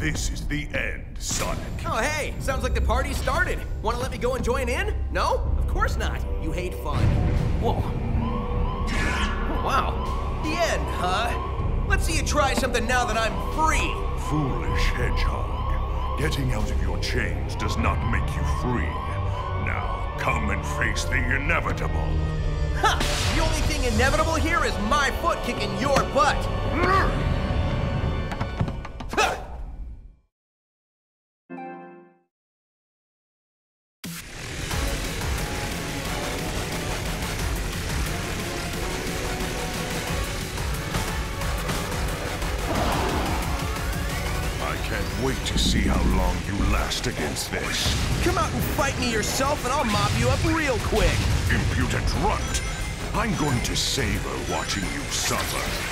This is the end, Sonic. Oh, hey, sounds like the party started. Want to let me go and join in? No? Of course not. You hate fun. Whoa. Oh, wow. The end, huh? Let's see you try something now that I'm free. Foolish hedgehog. Getting out of your chains does not make you free. Now, come and face the inevitable. Ha! The only thing inevitable here is my foot kicking your butt. Wait to see how long you last against this. Come out and fight me yourself and I'll mop you up real quick. Impudent runt. I'm going to savor watching you suffer.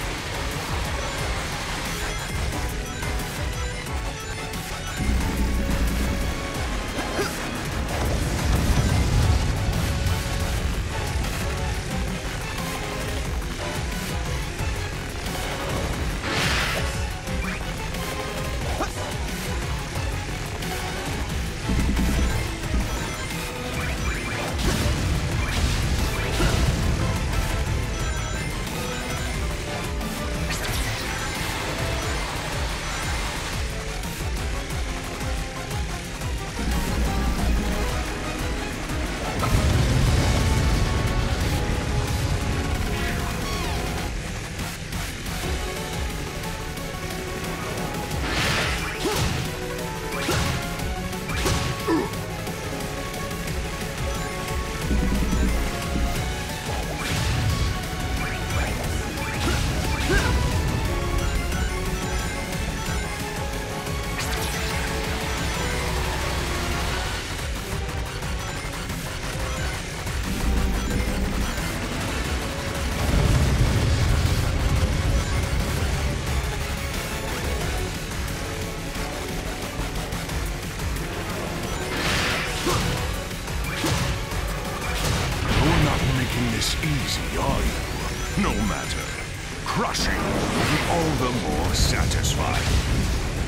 Easy, are you? No matter. Crushing will be all the more satisfying.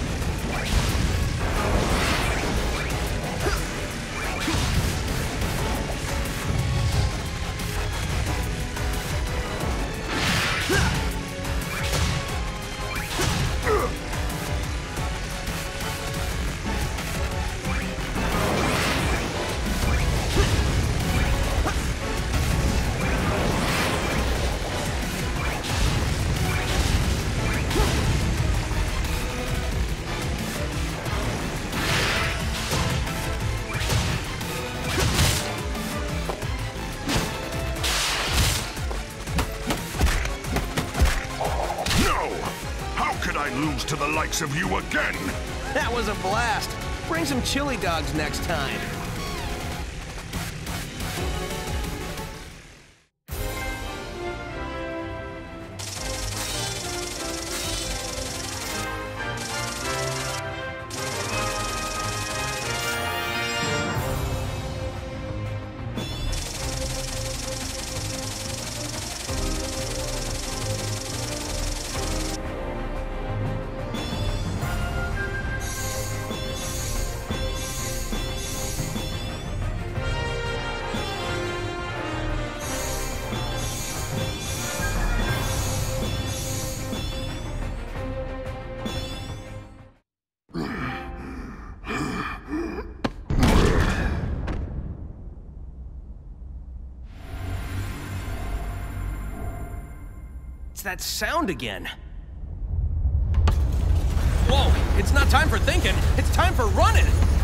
Lose to the likes of you again! That was a blast! Bring some chili dogs next time. It's that sound again. Whoa, it's not time for thinking, it's time for running!